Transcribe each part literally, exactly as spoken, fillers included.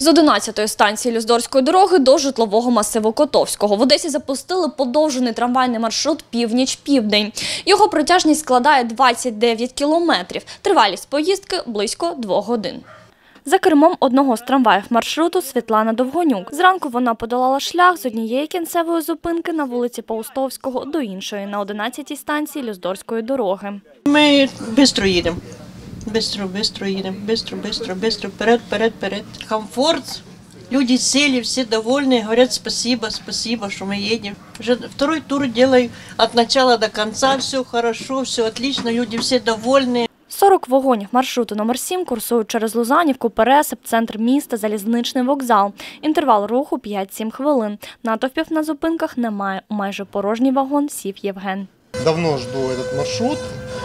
З одинадцятої станції Люздорської дороги до житлового масиву Котовського в Одесі запустили подовжений трамвайний маршрут «Північ-Південь». Його протяжність складає двадцять дев'ять кілометрів, тривалість поїздки – близько двох годин. За кермом одного з трамваїв маршруту Світлана Довгонюк. Зранку вона подолала шлях з однієї кінцевої зупинки на вулиці Паустовського до іншої на одинадцятій станції Люздорської дороги. Ми швидко їдемо. Быстро, быстро едем, быстро, быстро, быстро, вперед, вперед, вперед. Комфорт, люди сели, все довольны, говорят спасибо, спасибо, что мы едем. Уже второй тур делаю от начала до конца, все хорошо, все отлично, люди все довольны. сорок вагонів маршруту номер сім курсують через Лузанівку, Пересип, центр міста, залізничний вокзал. Інтервал руху п'ять-сім хвилин. Натовпів на зупинках немає. У майже порожній вагон сів Євген. Давно жду этот маршрут.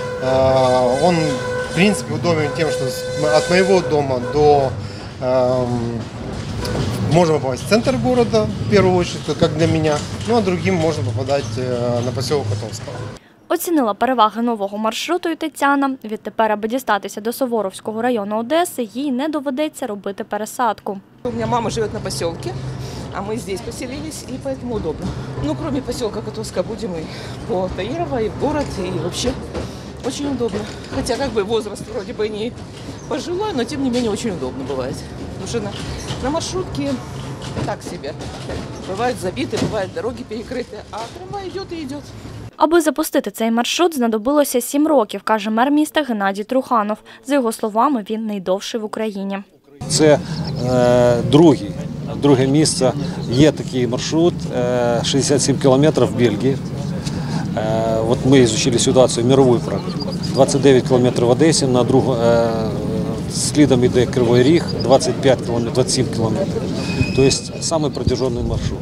Он, в принципе, удобен тем, что от моего дома до э, можно попасть в центр города, в первую очередь, как для меня, ну а другим можно попадать э, на поселок Котовского. Оцінила переваги нового маршруту і Тетяна. Відтепер, аби дістатися до Суворовського району Одеси, їй не доведеться робити пересадку. У меня мама живет на поселке, а мы здесь поселились, и поэтому удобно. Ну, кроме поселка Котовска, будем и по Таирова, и в город, и вообще очень удобно. Хотя как бы возраст вроде бы не пожилой, но тем не менее очень удобно бывает. Потому что на, на маршрутке так себе. Бывают забиты, бывают дороги перекрыты, а трамвай идет и идет. Аби запустити цей маршрут, знадобилося сім років, каже мер міста Геннадій Труханов. За його словами, він найдовший в Україні. Це е, другий, друге місце. Є такий маршрут, е, шістдесят сім кілометрів в Бельгії. Е, от ми вивчили ситуацію, мирову практику. двадцять дев'ять кілометрів в Одесі, на другу, е, слідом йде Кривий Ріг, двадцять п'ять кілометрів, двадцять сім кілометрів. Тобто, самий протяжний маршрут.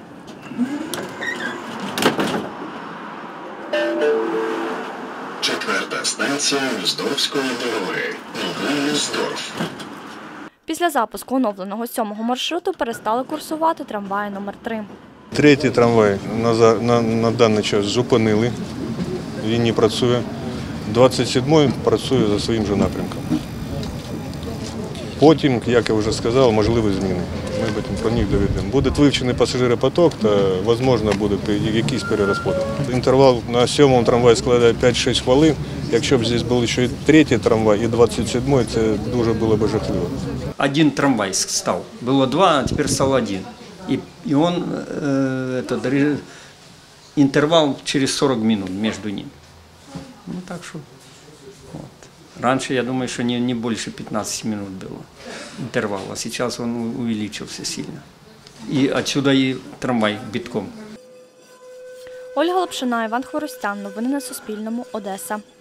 Четверта станція Люздорської дороги. Новий Люздорф. Після запуску оновленого сьомого маршруту перестали курсувати трамваї номер три. Третій трамвай на, на, на даний час зупинили, він не працює. двадцять сьомий працює за своїм же напрямком. Потім, як я вже сказав, можливі зміни. Ми потім про них доведемо. Буде вивчений пасажиропоток, то, можливо, буде якийсь перерозподіл. Інтервал на сьомому трамваї складає п'ять-шість хвилин. Якщо б тут був ще третій трамвай і двадцять сьомий, це дуже було б жахливо. Один трамвай став. Було два, а тепер став один. І, і він, э, этот, інтервал через сорок минут між ними. Ну так що. Раньше, я думаю, что не, не больше пятнадцати минут было интервал, а сейчас он увеличился сильно. И отсюда и трамвай битком. Ольга Лапшина, Іван Хворостян. Новини на Суспільному. Одеса.